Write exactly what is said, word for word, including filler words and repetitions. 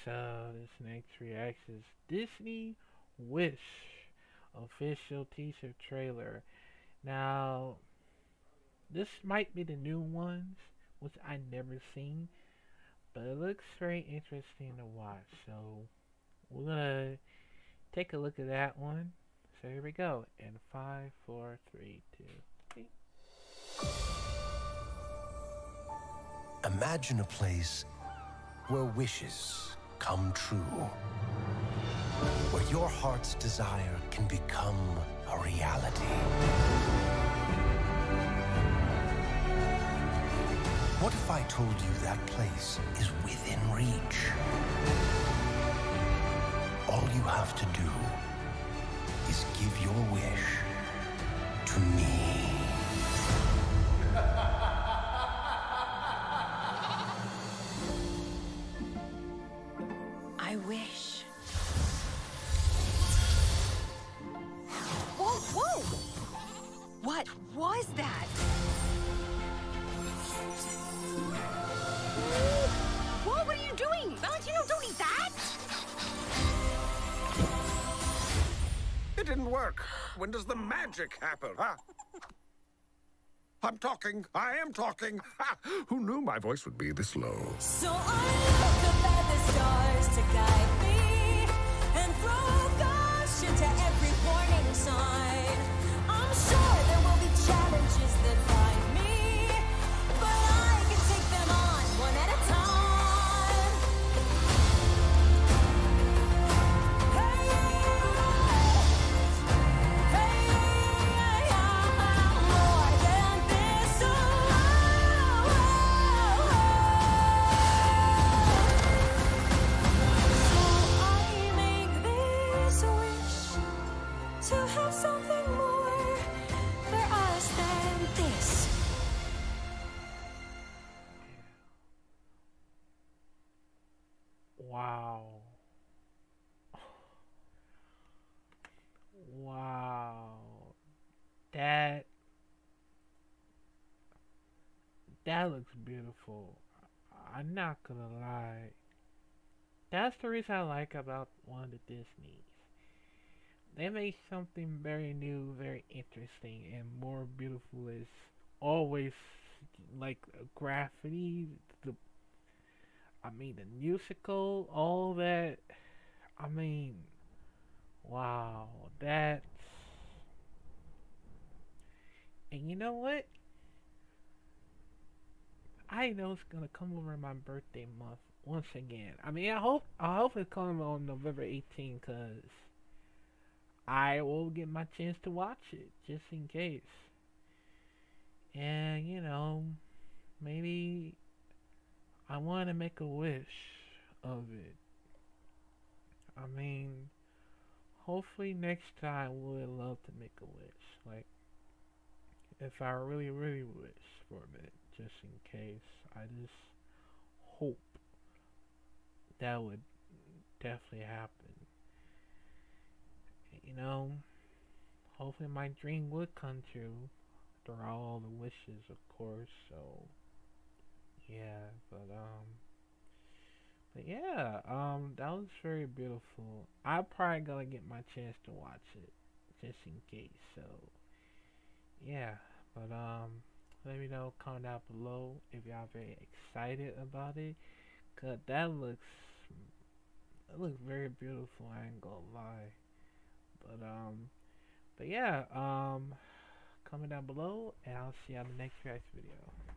So this next reaction is Disney Wish official teaser trailer. Now this might be the new ones, which I never seen, but it looks very interesting to watch. So we're gonna take a look at that one. So here we go. In five, four, three, two, three. Imagine a place where wishes come true, where your heart's desire can become a reality. What if I told you that place is within reach? All you have to do is give your wish to me. I wish. Whoa, whoa! What was that? Whoa, what are you doing? Valentino, don't eat that! It didn't work. When does the magic happen, huh? I'm talking. I am talking. Ha! Who knew my voice would be this low? So I look up at the stars to guide me and throw caution to every warning sign. I'm sure there will be challenges that find me, but I can take them on one at a time. Hey, hey, I'm more than this. Oh, so I make this wish to have something more for us than this. Wow. Wow. That that looks beautiful. I'm not gonna lie. That's the reason I like about one of the Disneys. They make something very new, very interesting, and more beautiful is always like graffiti, the I mean the musical, all that. I mean, wow, that's and you know what? I know it's gonna come over my birthday month once again. I mean, I hope I hope it comes on November eighteenth, cause I will get my chance to watch it just in case. And you know, maybe I want to make a wish of it. I mean, hopefully next time we'll love to make a wish. Like, if I really, really wish for it, just in case. I just hope that would definitely happen. You know, hopefully my dream would come true. After all the wishes, of course. So, yeah, but um. But yeah, um, that was very beautiful. I'm probably gonna get my chance to watch it, just in case. So, yeah, but um, let me know, comment down below if y'all very excited about it, cause that looks, it looks very beautiful. I ain't gonna lie. But um, but yeah, um, comment down below, and I'll see you on the next reaction video.